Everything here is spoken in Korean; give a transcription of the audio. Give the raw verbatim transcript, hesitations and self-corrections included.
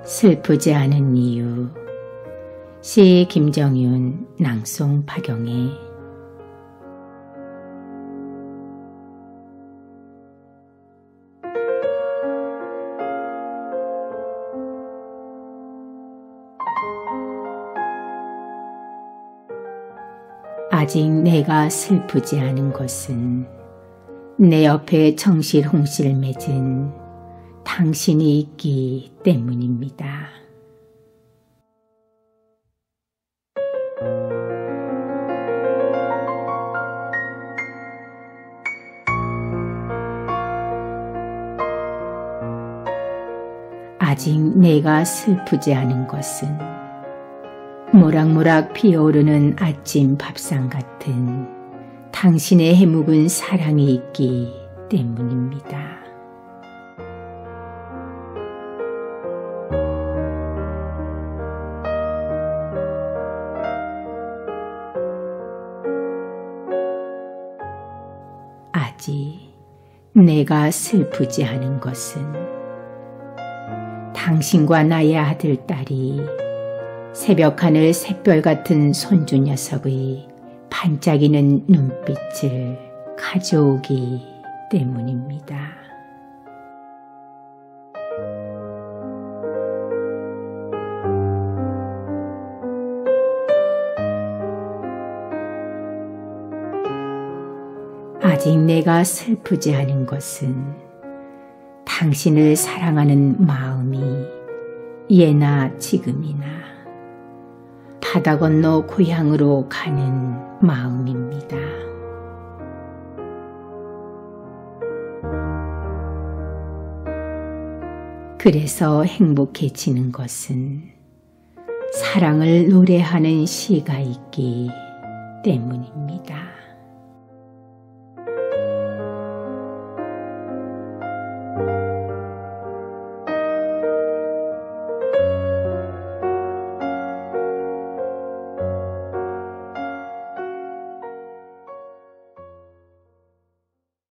슬프지 않은 이유. 시 김정윤, 낭송 박영애. 아직 내가 슬프지 않은 것은 내 옆에 정실홍실 맺은 당신이 있기 때문입니다. 아직 내가 슬프지 않은 것은 모락모락 피어오르는 아침 밥상 같은 당신의 해묵은 사랑이 있기 때문입니다. 아직 내가 슬프지 않은 것은 당신과 나의 아들딸이 새벽하늘 샛별 같은 손주 녀석의 반짝이는 눈빛을 가져오기 때문입니다. 아직 내가 슬프지 않은 것은 당신을 사랑하는 마음이 예나 지금이나 바다 건너 고향으로 가는 마음입니다. 그래서 행복해지는 것은 사랑을 노래하는 시가 있기 때문입니다.